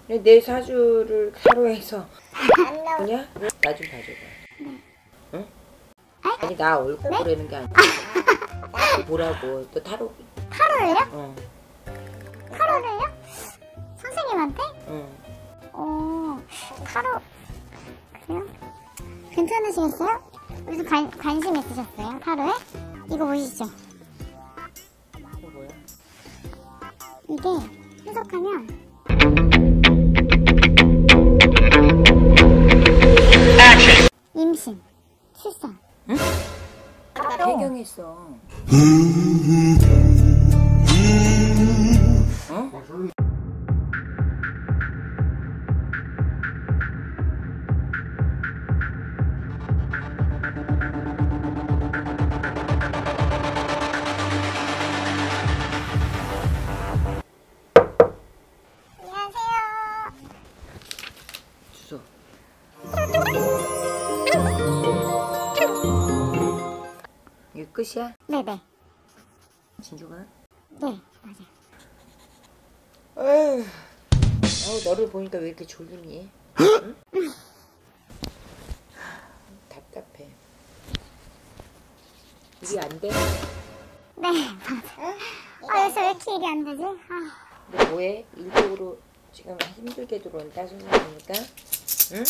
내 사주를 타로에서 뭐냐? 나 좀 봐줘봐. 응? 아니 나 얼굴 보라는 게 아니야. 뭐라고? 너 타로를요? 어. 타로를요? 선생님한테? 응. 타로 그래요? 괜찮으시겠어요? 무슨 관심 있으셨어요? 타로에? 이거 보시죠. 이거 뭐야? 이게 해석하면 임신, 출산. 응? 타로. 배경했어. 어? 안녕하세요. 주소. 이게 끝이야? 네네. 진주가? 네, 맞아요. 어휴, 너를 보니까 왜 이렇게 졸리니? 응? 답답해. 일이 안 돼? 네, 맞아요. 요새 왜 이렇게 일이 안 되지? 너 뭐해? 일적으로 지금 힘들게 들어온다, 선생님이니까? 응?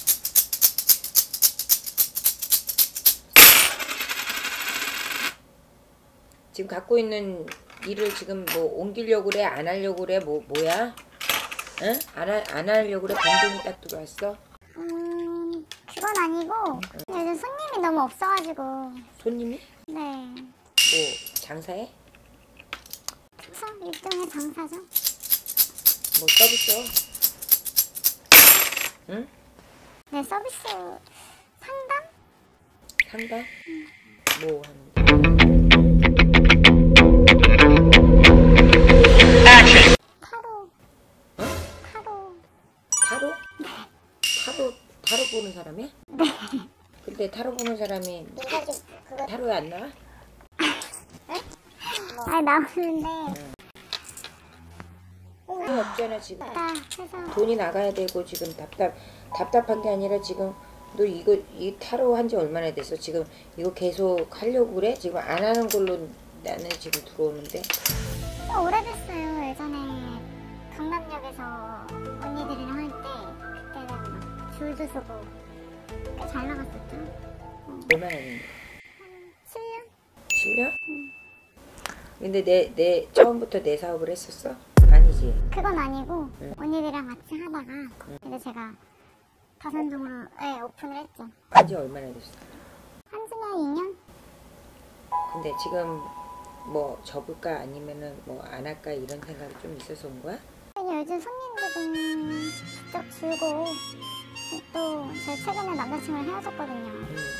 지금 갖고 있는 일을 지금 뭐 옮기려고 그래? 안 하려고 그래? 뭐야? 응? 안 하려고 그래? 반동이 딱 들어왔어? 그건 아니고 요즘 손님이 너무 없어가지고. 손님이? 네. 뭐 장사해? 그쵸? 일종의 장사죠. 뭐 서비스? 응? 네, 서비스 상담? 상담? 뭐 하는데? 타로. 어? 타로. 타로? 타로 보는 사람이야? 네. 근데 타로 보는 사람이 타로에 안 나와? 아니, 나오는데. 돈 없잖아 지금. 해서. 돈이 나가야 되고 지금 답답한 게 아니라 지금 너 이 타로 한 지 얼마나 됐어? 지금 이거 계속 하려고 그래? 지금 안 하는 걸로 나는 지금 들어오는데. 오래됐어요. 예전에 강남역에서 언니들이랑 할 때 그때는 막 줄도 서고 꽤 잘 나갔었죠. 얼마나 됐는데? 7년? 7년? 근데 내 처음부터 내 사업을 했었어? 아니지. 그건 아니고 언니들이랑 같이 하다가 이제 제가 다산동으로 오픈을 했죠. 한지 얼마나 됐어? 한지는 2년? 근데 지금 뭐 접을까 아니면은 뭐 안 할까 이런 생각이 좀 있어서 온 거야? 아니, 요즘 손님들은 직접 줄고 또 제 최근에 남자친구랑 헤어졌거든요.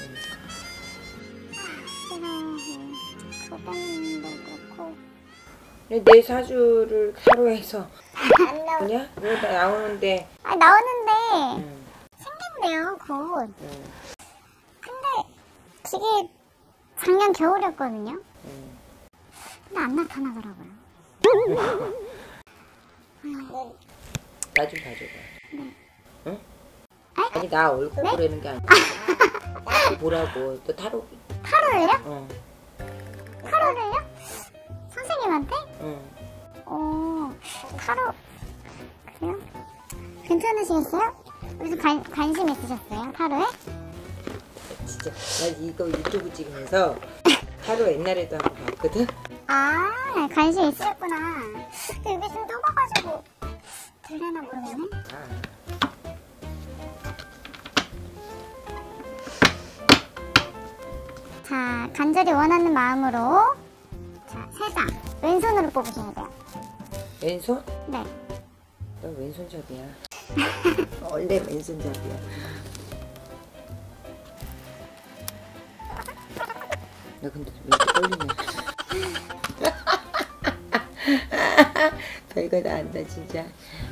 그래서 그것 때문도 그렇고. 내 사주를 타로에서 뭐냐? 뭐 나오는데. 아니, 나오는데 생긴대요 곧. 근데 그게 작년 겨울이었거든요. 근데 안 나타나더라고요. 나 좀 봐줘봐. 네. 응? 아니 나 얼굴 보라는 게 아니야. 뭐라고? 너 타로를요? 어. 타로를요? 선생님한테? 응. 타로 그래요? 괜찮으시겠어요? 무슨 관심 있으셨어요? 타로에? 진짜 나 이거 유튜브 찍으면서 타로 옛날에도 한번 봤거든? 관심 있으셨구나. 여기 좀 좁아가지고 들려나 모르겠네. 자, 간절히 원하는 마음으로 자, 3장 왼손으로 뽑으셔야 돼요. 왼손? 네. 너 왼손잡이야. 원래 왼손잡이야. 나 근데 왜 이렇게 떨리냐. 별거 다 안다 진짜.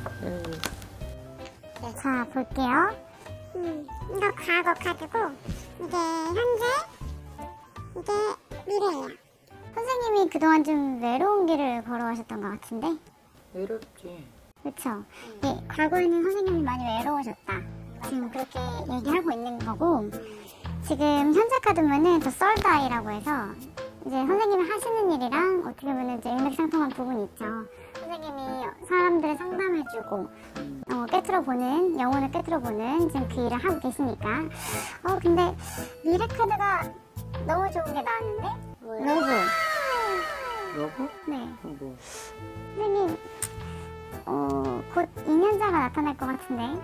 자, 볼게요. 이거 과거 카드고 이게 현재, 이게 미래예요. 선생님이 그동안 좀 외로운 길을 걸어가셨던 것 같은데? 외롭지. 그쵸. 네, 과거에는 선생님이 많이 외로우셨다. 지금 그렇게 얘기하고 있는 거고, 지금 현재 카드면은 더 썰다이라고 해서 이제 선생님이 하시는 일이랑 어떻게 보면 이제 일맥상통한 부분이 있죠. 선생님이 사람들을 상담해주고 깨트려보는, 영혼을 깨트려보는 지금 그 일을 하고 계시니까. 근데 미래 카드가 너무 좋은 게 나왔는데? 러브. 러브? 네. 뭐? 선생님 곧 2년자가 나타날 것 같은데.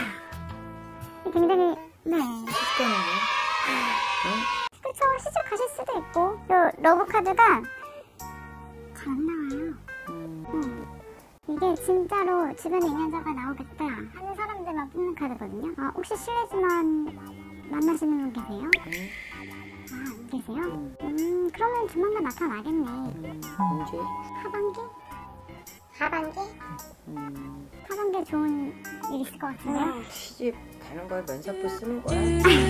굉장히 시끄러운데? 그쵸, 시집 가실 수도 있고. 요 러브 카드가 잘 안 나와요. 이게 진짜로 주변에 2년자가 나오겠다 하는 사람들만 뽑는 카드거든요. 혹시 실례지만 만나시는 분 계세요? 안 계세요? 그러면 조만간 나타나겠네. 언제? 하반기? 하반기에 좋은 일 있을 것 같은데요? 시집 가는 거야? 면사포 쓰는 거야?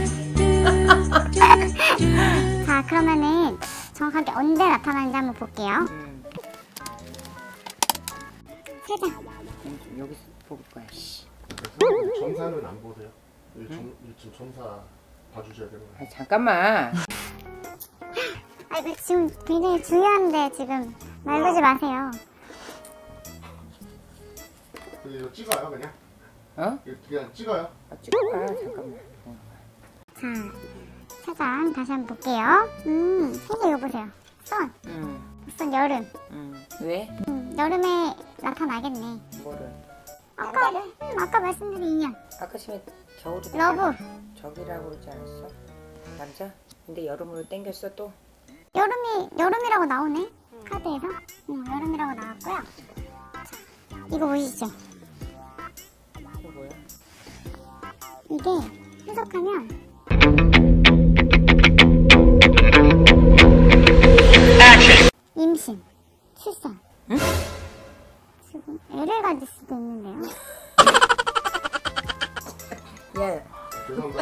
자, 그러면은 정확하게 언제 나타나는지 한번 볼게요. 3장. 여기서 볼 거야. 씨. 점사는 안 보세요? 지금 점사 봐주셔야 되는 거예요. 잠깐만. 이거 지금 굉장히 중요한데 지금 말 걸지 마세요. 이거 찍어요 그냥? 그냥 찍어요? 찍어봐. 잠깐만. 자, 4장 다시 한번 볼게요. 이거 보세요. 선 여름. 왜? 여름에 나타나겠네. 뭐를? 아까 말씀드린 2년. 아까 심해 겨울이 러브. 저기라고 그러지 않았어? 남자? 근데 여름으로 땡겼어 또? 여름이라고 나오네. 카드에서. 여름이라고 나왔고요. 자, 이거 보이시죠? 이거 뭐야? 이게 해석하면 임신, 출산. 응? 지금 애를 가질 수도 있는데요. 야, 죄송합니다.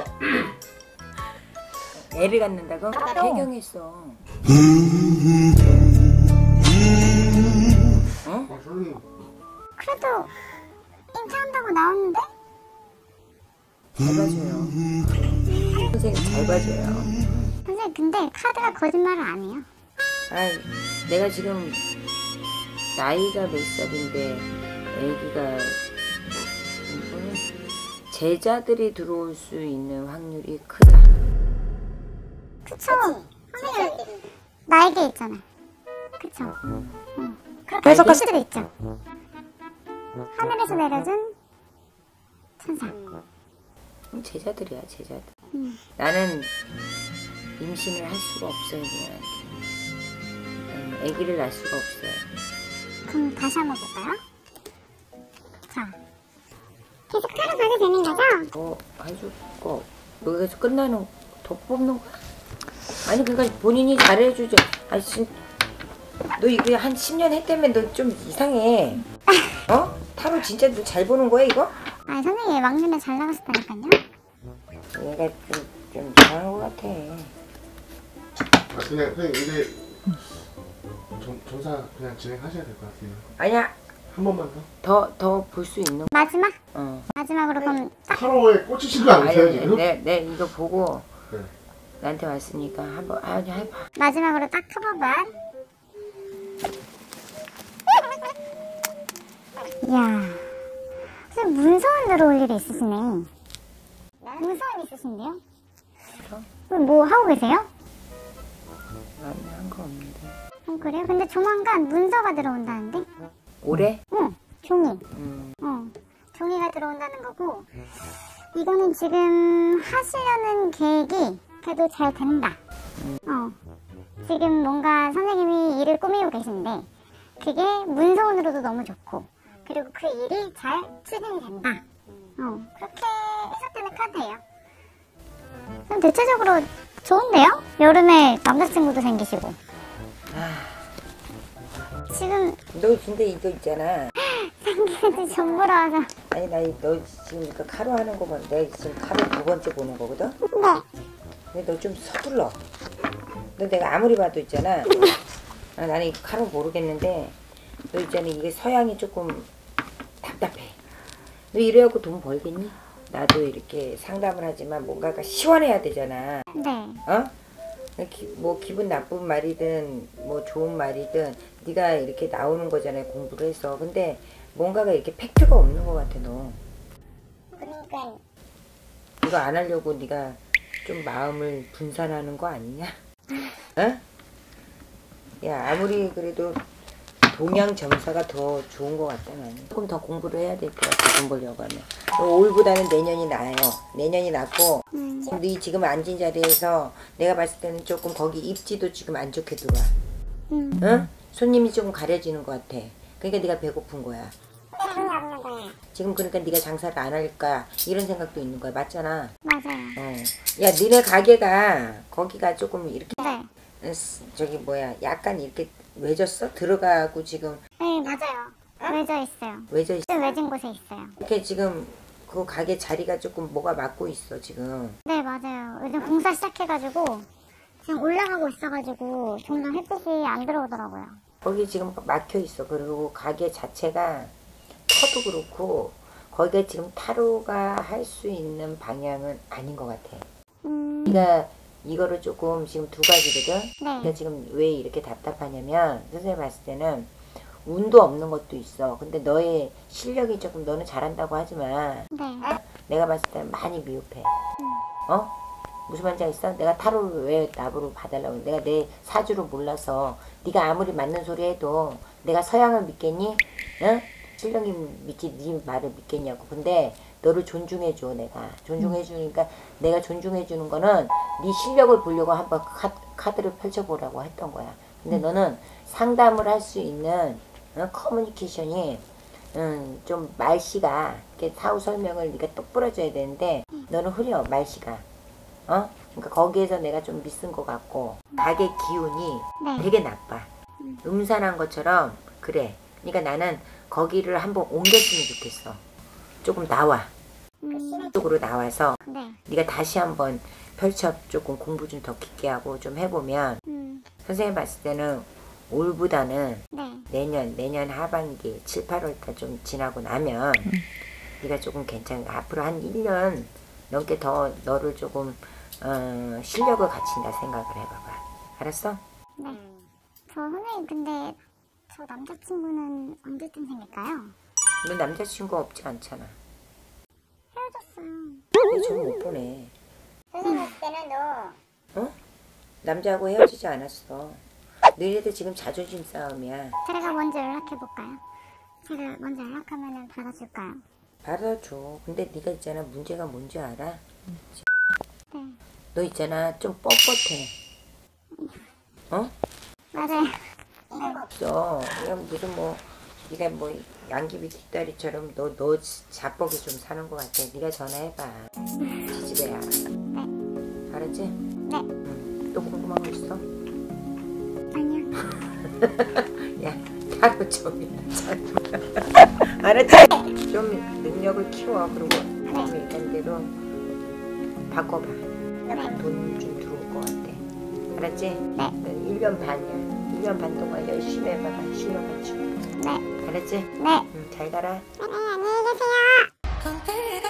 애를 갖는다고? 배경했어. 어? 그래도 잉태한다고 나왔는데? 잘 봐줘요. 선생님 잘 봐줘요. 선생님 근데 카드가 거짓말을 안 해요. 아이, 내가 지금 나이가 몇 살인데 애기가 이거는 제자들이 들어올 수 있는 확률이 크다. 그쵸? 선생님 날개 있잖아. 그쵸? 그렇게 해석할 수도 있죠. 하늘에서 내려준 천사. 제자들이야, 제자들. 나는 임신을 할 수가 없어요, 그냥. 아기를 낳을 수가 없어요. 그럼 다시 한번 볼까요? 자, 계속 카드 봐도 되는 거죠? 뭐 해줄 거 여기서 끝나는 더 뽑는 거야? 아니 그러니까 본인이 잘해주죠. 아니 너 이거 한 10년 했다면 너 좀 이상해. 타로 진짜 너 잘 보는 거야 이거? 아니 선생님 막눈에 잘 나갔었다니까요. 얘가 좀 이상한 것 같아. 그냥 이게 점사 그냥 진행하셔야 될 것 같아요. 아니야. 한 번만 더. 더 볼 수 있는. 마지막? 어. 마지막으로 그럼 딱 타로에 꽂히신 거 아니세요 지금? 내 이거 보고 네. 나한테 왔으니까 한번 해봐. 마지막으로 딱 한 번만. 이야, 선생님 문서원 들어올 일이 있으시네. 문서원 있으신데요? 그럼 뭐 하고 계세요? 아니 한 거 없는데. 그래요? 근데 조만간 문서가 들어온다는데? 올해? 응, 종이. 종이가 들어온다는 거고, 이거는 지금 하시려는 계획이 그래도 잘 된다. 지금 뭔가 선생님이 일을 꾸미고 계신데, 그게 문서원으로도 너무 좋고, 그리고 그 일이 잘 추진이 된다. 그렇게 해석되는 카드예요. 그럼 대체적으로 좋은데요? 여름에 남자친구도 생기시고. 지금 너 근데 이거 있잖아. 생기는데 전부러 와서. 아니 너 지금 이거 카로 하는 거 보면 내가 지금 카로 2번째 보는 거거든? 네. 근데 너 좀 서둘러. 너 내가 아무리 봐도 있잖아. 나는 이 카로 모르겠는데 너 있잖아 이게 서양이 조금 너 이래갖고 돈 벌겠니? 나도 이렇게 상담을 하지만 뭔가가 시원해야 되잖아. 네. 어? 뭐 기분 나쁜 말이든 뭐 좋은 말이든 네가 이렇게 나오는 거잖아요. 공부를 해서. 근데 뭔가가 이렇게 팩트가 없는 것 같아 너. 그러니까 이거 안 하려고 네가 좀 마음을 분산하는 거 아니냐? 어? 야 아무리 그래도 동양 점사가 더 좋은 것 같다 나는. 조금 더 공부를 해야 될 것 같아 돈 벌려고 하면. 올보다는 내년이 나아요. 내년이 낫고 네 지금 앉은 자리에서 내가 봤을 때는 조금 거기 입지도 지금 안 좋게 들어와. 응? 손님이 조금 가려지는 것 같아. 그러니까 네가 배고픈 거야. 지금 그러니까 네가 장사를 안 할까 이런 생각도 있는 거야. 맞잖아. 맞아요. 야 니네 가게가 거기가 조금 이렇게 네. 저기 뭐야 약간 이렇게 외졌어? 들어가고 지금 네, 맞아요. 외져 있어요. 외져 있어. 좀 외진 곳에 있어요. 이렇게 지금 그 가게 자리가 조금 뭐가 막고 있어 지금. 네, 맞아요. 요즘 공사 시작해가지고 지금 올라가고 있어가지고 점점 햇빛이 안 들어오더라고요. 거기 지금 막혀 있어. 그리고 가게 자체가 터도 그렇고 거기가 지금 타로가 할 수 있는 방향은 아닌 것 같아. 네가 이거를 조금 지금 두 가지거든. 네. 그러니까 지금 왜 이렇게 답답하냐면 선생님 봤을 때는 운도 없는 것도 있어. 근데 너의 실력이 조금 너는 잘한다고 하지만 네. 내가 봤을 때는 많이 미흡해. 어? 무슨 말인지 알겠어? 내가 타로를 왜 나보러 봐달라고 내가 내 사주를 몰라서 네가 아무리 맞는 소리 해도 내가 서양을 믿겠니? 응? 실력이 믿지 네 말을 믿겠냐고. 근데 너를 존중해줘. 내가 존중해주니까 내가 존중해주는 거는 네 실력을 보려고 한번 카드를 펼쳐보라고 했던 거야. 근데 너는 상담을 할 수 있는 커뮤니케이션이 좀 말씨가 이렇게 사후 설명을 네가 똑부러져야 되는데 너는 흐려 말씨가. 그러니까 거기에서 내가 좀 미쓴 것 같고 가게 기운이 네. 되게 나빠. 음산한 것처럼 그래. 그러니까 나는 거기를 한번 옮겼으면 좋겠어. 조금 나와. 쪽으로 나와서 네. 네가 다시 한번 펼쳐 조금 공부 좀 더 깊게 하고 좀 해보면 선생님 봤을 때는 올보다는 네. 내년 하반기 7, 8월달 좀 지나고 나면 네가 조금 괜찮아. 앞으로 한 1년 넘게 더 너를 조금 실력을 갖춘다 생각을 해봐봐. 알았어? 네. 저 선생님 근데 저 남자친구는 언제쯤 생길까요? 너 남자친구 없지 않잖아. 헤어졌어요. 저 못 보내. 선생님 봤을 때는 너 남자하고 헤어지지 않았어. 너희들 지금 자존심 싸움이야. 제가 먼저 연락해볼까요? 제가 먼저 연락하면 받아줄까요? 받아줘. 근데 네가 있잖아 문제가 뭔지 알아? 네. 너 있잖아 좀 뻣뻣해. 맞아요. 없어. 그냥 무슨 뭐 네가 뭐 양귀비 뒷다리처럼 너 자뻑이 좀 사는 것 같아. 네가 전화해봐. 지지배야. 네. 알았지? 네. 또 궁금한 거 있어? 아니요. 야 하루 종일 알았지? 좀 능력을 키워. 그리고 좀 일단 대로 바꿔봐. 돈 좀 들어올 것 같아. 알았지? 네. 1년 반이야. 1년 반 동안 열심히 해봐봐. 실력 갖추고. 네. 알았지? 네. 잘 가라. 네, 안녕히 계세요.